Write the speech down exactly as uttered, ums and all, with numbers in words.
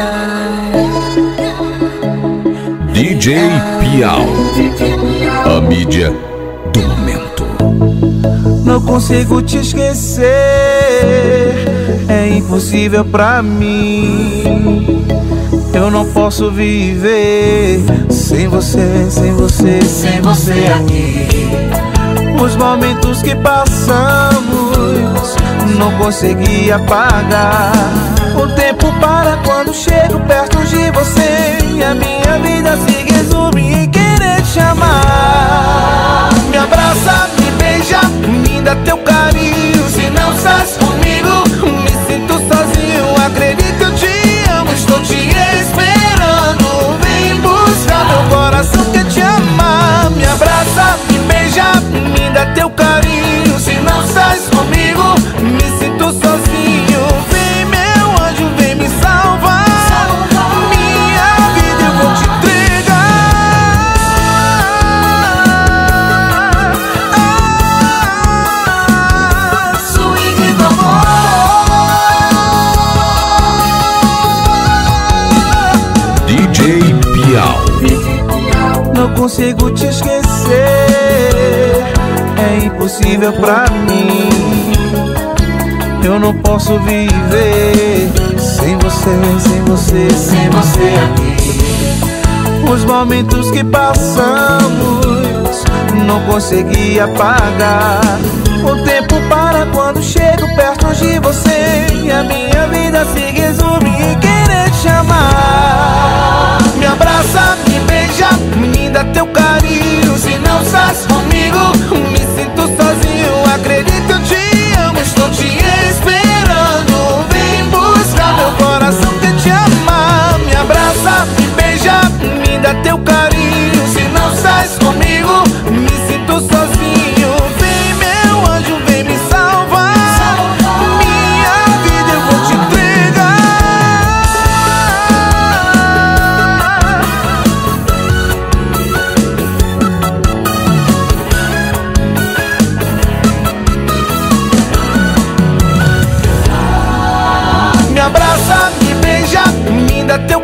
D J Piau, a mídia do momento. Não consigo te esquecer, é impossível pra mim. Eu não posso viver sem você, sem você, sem você aqui. Os momentos que passamos não consegui apagar. O tempo para quando chego perto de você, e a minha vida se resume em querer te amar. Me abraça, me beija, me dá teu carinho. Se não estás comigo, me sinto sozinho. Acredito, eu te amo, estou te esperando. Vem buscar, meu coração quer te amar. Me abraça, me beija, me dá teu carinho. Se não estás comigo, me sinto sozinho. Vem, meu anjo, vem me salvar. Minha vida eu vou te entregar. Ah, swing do amor. D J Piau. Não consigo te esquecer, é impossível pra mim. Eu não posso viver sem você, sem você, sem você aqui. Os momentos que passamos não consegui apagar. O tempo para quando chego perto de você, e a minha vida se resume em querer te amar. Me abraça, me beija, me dá teu carinho. Se não estás comigo, me sinto sozinho. Acredito, eu te amo, estou te esperando. Vem buscar, meu coração quer te amar. Me abraça, me beija, me dá teu carinho. Se não estás comigo, me sinto sozinho. Vem, meu anjo, vem me salvar. Minha vida eu vou te entregar. Me abraça, me beija, me dá teu